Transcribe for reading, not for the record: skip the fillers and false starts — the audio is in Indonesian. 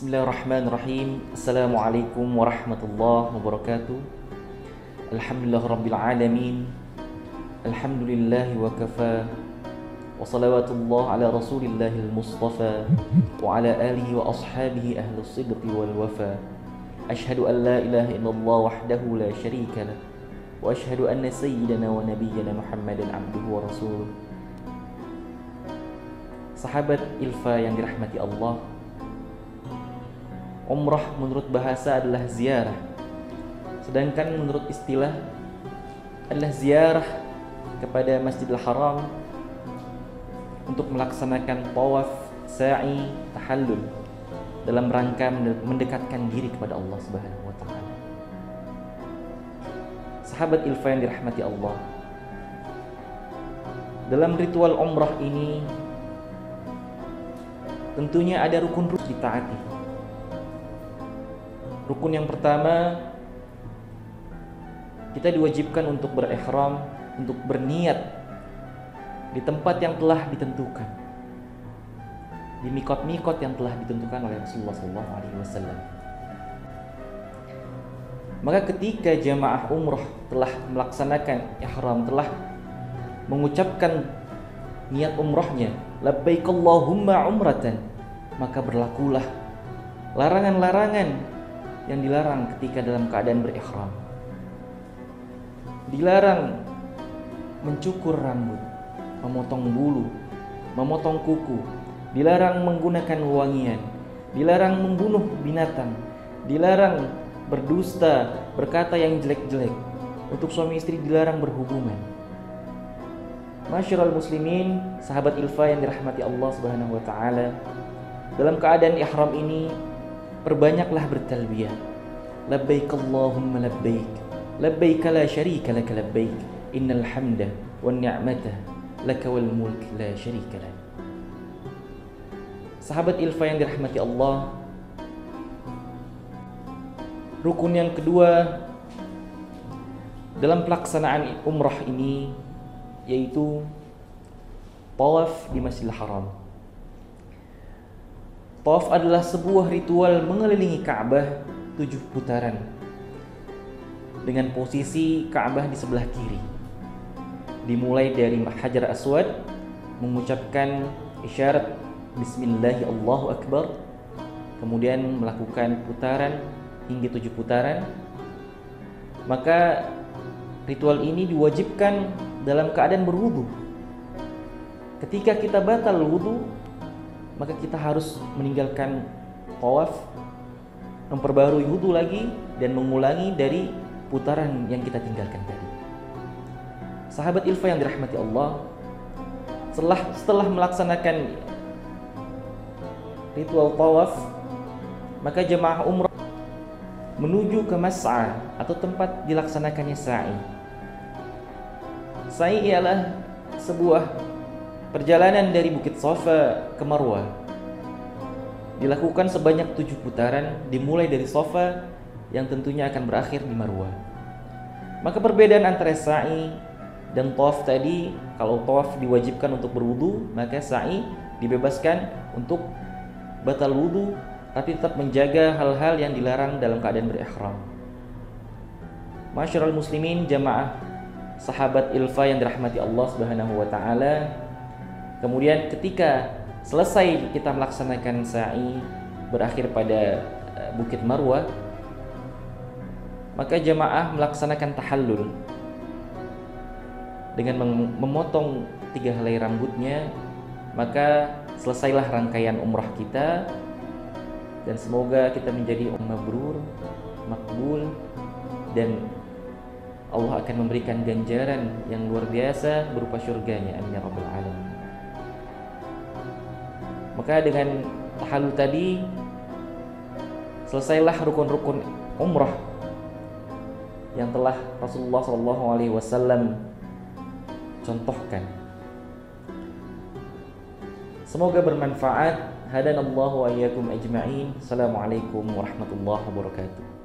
Bismillahirrahmanirrahim. Assalamualaikum warahmatullahi wabarakatuh. Alhamdulillah rabbil alamin. Alhamdulillahi wa kafa. Wa salawatullah ala rasulillahil mustafa wa ala alihi wa ashabihi ahlus sidqi wal wafa. Ashhadu an la ilaha illallah wahdahu la syarika lah. Wa ashhadu anna sayyidana wa nabiyyana Muhammadan abduhu wa rasuluh. Sahabat Ilfa yang dirahmati Allah, umrah menurut bahasa adalah ziarah, sedangkan menurut istilah adalah ziarah kepada Masjidil Haram untuk melaksanakan tawaf, sa'i, tahallul dalam rangka mendekatkan diri kepada Allah Subhanahu wa taala. Sahabat Ilfa yang dirahmati Allah, dalam ritual umrah ini tentunya ada rukun-rukun ditaati. Rukun yang pertama, kita diwajibkan untuk berihram, untuk berniat di tempat yang telah ditentukan, di mikot-mikot yang telah ditentukan oleh Rasulullah SAW. Maka ketika jamaah umrah telah melaksanakan ihram, telah mengucapkan niat umrahnya, labbaik Allahumma umratan, maka berlakulah larangan-larangan yang dilarang ketika dalam keadaan berihram. Dilarang mencukur rambut, memotong bulu, memotong kuku, dilarang menggunakan wewangian, dilarang membunuh binatang, dilarang berdusta, berkata yang jelek-jelek. Untuk suami istri dilarang berhubungan. Masyiral muslimin, sahabat Ilfa yang dirahmati Allah Subhanahu wa taala, dalam keadaan ihram ini perbanyaklah bertalbiyah. Labbaik Allahumma labbaik, labbaik la syarika laka labbaik, innal hamda wan ni'mata laka wal mulk la syarika lak. Sahabat Ilfa yang dirahmati Allah, rukun yang kedua dalam pelaksanaan umrah ini yaitu tawaf di Masjidil Haram. Tawaf adalah sebuah ritual mengelilingi Ka'bah 7 putaran dengan posisi Ka'bah di sebelah kiri. Dimulai dari Hajar Aswad, mengucapkan isyarat Bismillahi Allahu Akbar, kemudian melakukan putaran hingga 7 putaran. Maka ritual ini diwajibkan dalam keadaan berwudu. Ketika kita batal wudu, maka kita harus meninggalkan tawaf, memperbarui wudu lagi, dan mengulangi dari putaran yang kita tinggalkan tadi. Sahabat Ilfa yang dirahmati Allah, setelah melaksanakan ritual tawaf, maka jemaah umrah menuju ke mas'a atau tempat dilaksanakannya sa'i. Sa'i ialah sebuah perjalanan dari Bukit Safa ke Marwah. Dilakukan sebanyak 7 putaran, dimulai dari Safa yang tentunya akan berakhir di Marwah. Maka perbedaan antara sa'i dan tawaf tadi, kalau tawaf diwajibkan untuk berwudu, maka sa'i dibebaskan untuk batal wudu, tapi tetap menjaga hal-hal yang dilarang dalam keadaan berihram. Masyiral muslimin, jamaah sahabat Ilfa yang dirahmati Allah Subhanahu wa taala, kemudian ketika selesai kita melaksanakan sa'i berakhir pada Bukit Marwah, maka jamaah melaksanakan tahallul dengan memotong 3 helai rambutnya. Maka selesailah rangkaian umrah kita, dan semoga kita menjadi mabrur, makbul, dan Allah akan memberikan ganjaran yang luar biasa berupa syurganya. Amin ya rabbal alamin. Maka dengan tahallul tadi selesailah rukun-rukun umrah yang telah Rasulullah SAW contohkan. Semoga bermanfaat. Hadanallahu wa iyyakum ajma'in. Assalamualaikum warahmatullahi wabarakatuh.